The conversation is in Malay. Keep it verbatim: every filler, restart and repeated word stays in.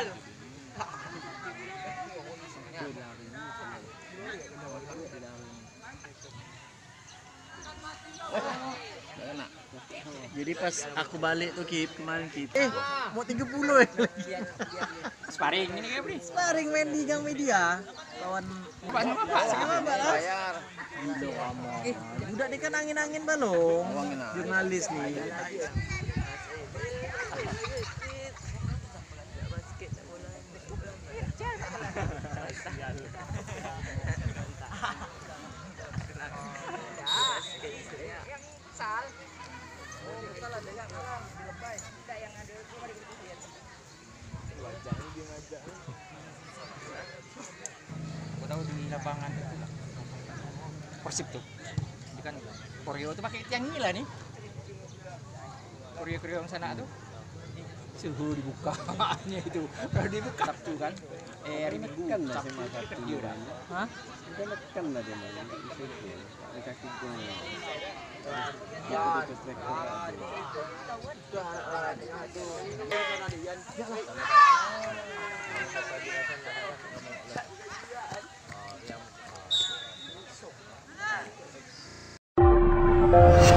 Jadi pas aku balik tuh Kip, kemarin Kip, eh mau tiga puluh ya. Sparring ini kayak apa? Sparring main di Gang Media lawan Bapak sama Bapak sama balas. Eh, budak dia kan angin-angin balong. Jurnalis nih. Aku tahu di lapangan itu lah. Persib tuh. Ini kan koreo tuh pakai tiang gila nih. Koreo-koreo yang sana tuh. Suhu dibukanya itu. Kalau dibuka Sabtu kan. Eh hari Minggu kan lah Sabtu sama satu kerja udah. Hah? Kita kan lah dia main di situ. Di kaki gua. Ya.